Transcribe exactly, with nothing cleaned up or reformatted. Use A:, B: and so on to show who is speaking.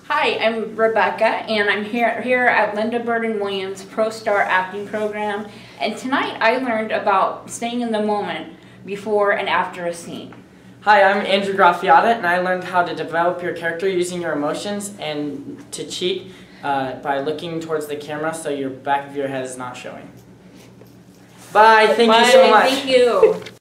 A: Hi, I'm Rebecca, and I'm here, here at Linda Burden Williams' ProStar acting program. And tonight I learned about staying in the moment before and after a scene.
B: Hi, I'm Andrew Graffiata, and I learned how to develop your character using your emotions and to cheat uh, by looking towards the camera so your back of your head is not showing. Bye, thank
A: Bye,
B: you so much.
A: Thank you.